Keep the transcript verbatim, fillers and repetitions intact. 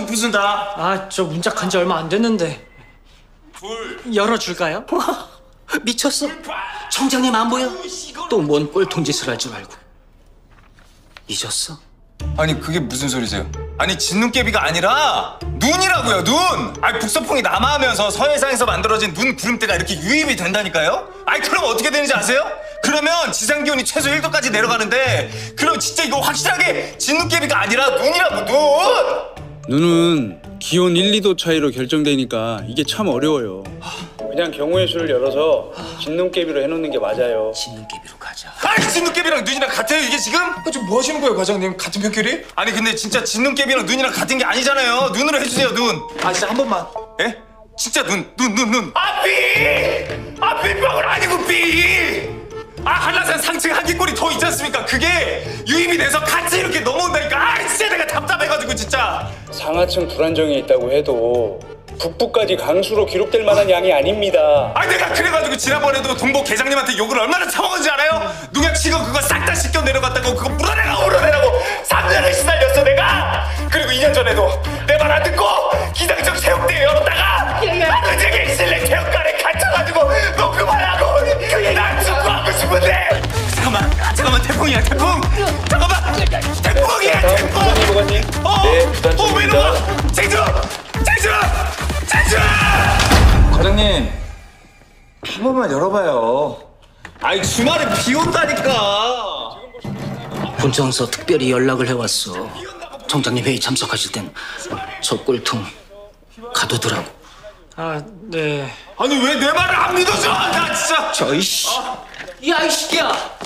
부순다. 아, 저 문짝 간 지 얼마 안 됐는데. 둘. 열어줄까요? 미쳤어? 청장님 안 보여? 또 뭔 꼴통 짓을 할 줄 알고. 잊었어? 아니 그게 무슨 소리세요? 아니 진눈깨비가 아니라 눈이라고요, 눈! 아니 북서풍이 남하하면서 서해상에서 만들어진 눈 구름대가 이렇게 유입이 된다니까요? 아니 그럼 어떻게 되는지 아세요? 그러면 지상기온이 최소 일 도까지 내려가는데 그럼 진짜 이거 확실하게 진눈깨비가 아니라 눈이라고, 눈! 눈은 기온 일, 이 도 차이로 결정되니까 이게 참 어려워요. 그냥 경우의 수를 열어서 진눈깨비로 해놓는 게 맞아요. 진눈깨비로 가자. 아니 진눈깨비랑 눈이랑 같아요 이게 지금? 아, 지금 뭐 하시는 거예요 과장님? 같은 편결이? 아니 근데 진짜 진눈깨비랑 눈이랑 같은 게 아니잖아요. 눈으로 해주세요, 눈. 아 진짜 한 번만. 예? 진짜 눈, 눈, 눈, 눈. 아 삐! 아 삐방울 아니고 삐! 아 한라산 상층 한기골이 더 있지 않습니까? 그게 유입이 돼서 같이 이렇게 넘어온다니까. 아 진짜 내가 답답해가지고 진짜. 상하층 불안정이 있다고 해도 북부까지 강수로 기록될 만한 양이 아닙니다. 아 내가 그래가지고 지난번에도 동복 계장님한테 욕을 얼마나 처먹은지 알아요? 농약 치고 그거 싹 다 씻겨 내려갔다고 그거 물어내라고 물어내라고 삼 년을 시달렸어 내가. 그리고 이 년 전에도 내 말 안 듣고 기상청 체육대회 열었다가 하루종일 실내 체육관에 갇혀가지고 너 그만하고 그게 난 축구하고 싶은데. 잠깐만 잠깐만 태풍이야 태풍. 잠깐만 태풍이야 태풍. 부장님 보관님. 어? 네, 부단 어 왜 중입니다. 이러나? 제주 제주 제주. 과장님 한 번만 열어봐요. 아이 주말에 비 온다니까. 본청서 특별히 연락을 해왔어. 청장님 회의 참석하실 땐 저 꼴통 가두더라고. 아, 네. 아니 왜 내 말을 안 믿어줘? 나 진짜. 저이씨. 야, 이 새끼야.